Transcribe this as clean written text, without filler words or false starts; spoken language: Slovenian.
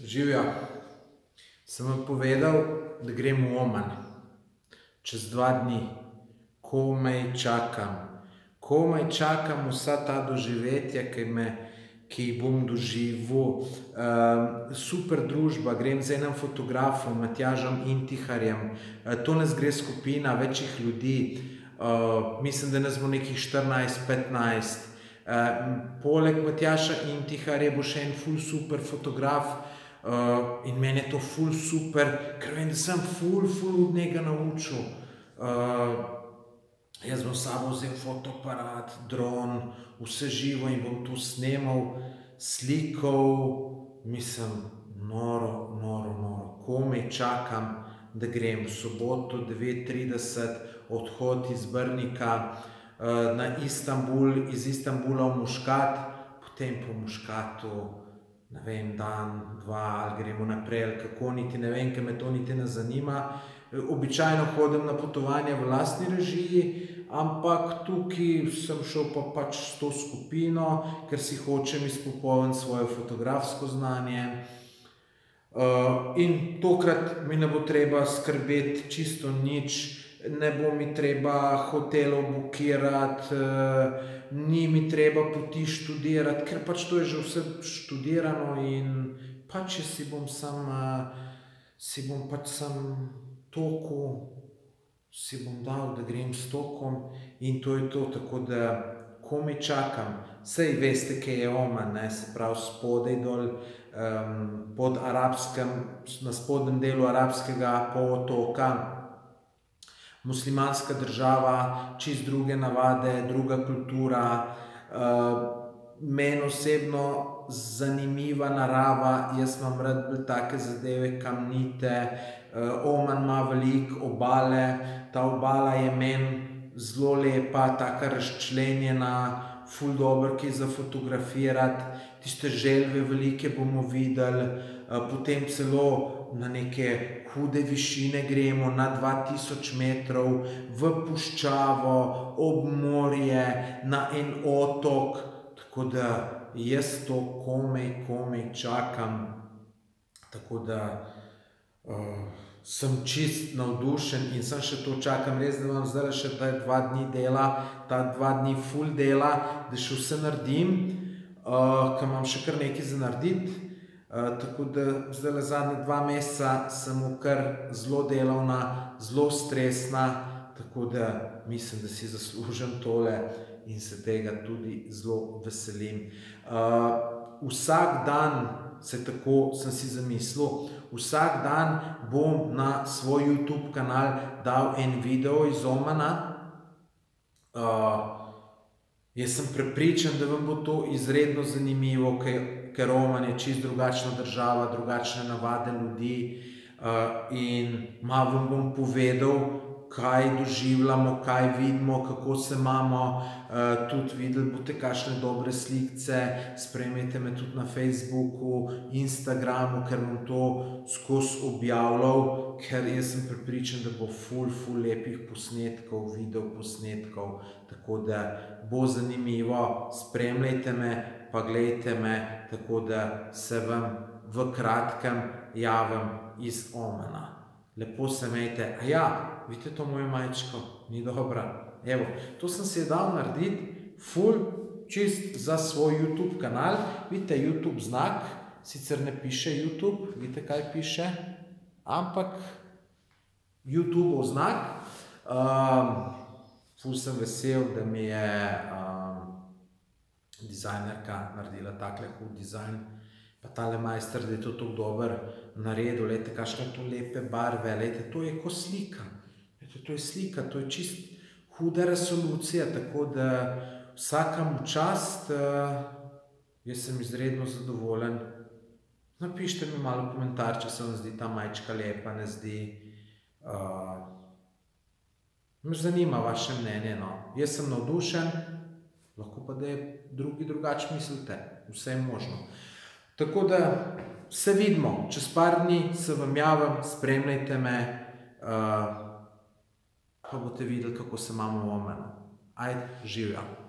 Živjo, sem vam povedal, da grem v Oman. Čez 2 dni. Komaj čakam vsa ta doživetja, ki jih bom doživel. Super družba, grem z enim fotografom, Matjažem Intiharjem. To nas gre skupina večjih ljudi. Mislim, da nas bo nekih 14-15. Poleg Matjaža Intiharja bo še en ful super fotograf. In meni je to ful super, ker vem, da sem ful od njega naučil. Jaz bom s sabo vzel fotoaparat, dron, vse živo in bom to snemal, slikal. Mislim, noro. Komaj čakam, da grem. V soboto 9:30 odhod iz Brnika na Istanbul, iz Istanbula v Muscat, potem po Muscatu ne vem, dan, 2, ali gremo naprej, ali kako, niti ne vem, ker me to niti ne zanima. Običajno hodim na potovanja v lastni režiji, ampak tukaj sem šel pa pač s to skupino, ker si hočem izpopolniti svoje fotografsko znanje. In tokrat mi ne bo treba skrbeti čisto nič, ne bo mi treba hotelov bukirati, ni mi treba poti študirati, ker pač to je že vse študirano in pač jaz si bom pač sam toku, si bom dal, da grem s tokom in to je to, tako da komaj čakam. Saj veste, kaj je Oman, se pravi spodaj dol, pod arabskem, na spodnjem delu arabskega polotoka. Muslimanska država, čist druge navade, druga kultura, meni osebno zanimiva narava, jaz imam rad bolj take zadeve kamnite. Oman ima veliko obale, ta obala je meni zelo lepa, taka razčlenjena, ful dobro kaj za fotografirati, tiste želve velike bomo videli, potem celo na neke hude višine gremo, na 2000 metrov, v puščavo, ob morje, na en otok, tako da jaz to komaj čakam, tako da sem čist navdušen in sem še to čakam, res da imam zdaj še 2 dni dela, ta 2 dni ful dela, da še vse naredim, ker imam še kar nekaj za narediti. Tako da zdaj zadnje 2 meseca sem kar zelo delovna, zelo stresna, tako da mislim, da si zaslužim tole in se tega tudi zelo veselim. Vsak dan, tako sem si zamislil, vsak dan bom na svoj YouTube kanal dal en video iz Omana. Jaz sem prepričan, da vam bo to izredno zanimivo, ker Oman je čisto drugačna država, drugačne navade ljudi in malo vam bom povedal, kaj doživljamo, kaj vidimo, kako se imamo, tudi videli boste kakšne dobre slikce, spremljajte me tudi na Facebooku, Instagramu, ker bom to skozi objavljal, ker jaz sem prepričan, da bo ful lepih posnetkov, videoposnetkov, tako da bo zanimivo, spremljajte me, pa gledajte me, tako da se vam v kratkem javim iz Omana. Lepo se imejte. Vidite to mojo majčko? Ni dobra. Evo, to sem si je dal narediti ful čist za svoj YouTube kanal. Vidite YouTube znak, sicer ne piše YouTube, vidite kaj piše, ampak YouTube znak. Ful sem vesel, da mi je dizajnerka naredila takle hud dizajn, pa tale majster, da je to tako dober naredil, lejte, kakšne to lepe barve, lejte, to je ko slika, lejte, to je slika, to je čist huda resolucija, tako da vsakemu čast, jaz sem izredno zadovoljen. Napišite mi malo komentar, če se vam zdi ta majčka lepa, ne zdi. Me zanima vaše mnenje, no. Jaz sem navdušen, lahko pa da je drugi drugače mislite, vse je možno. Tako da se vidimo, čez par dni se vam javim, spremljajte me, pa boste videli, kako se imamo v Omanu. Ajde, živjo.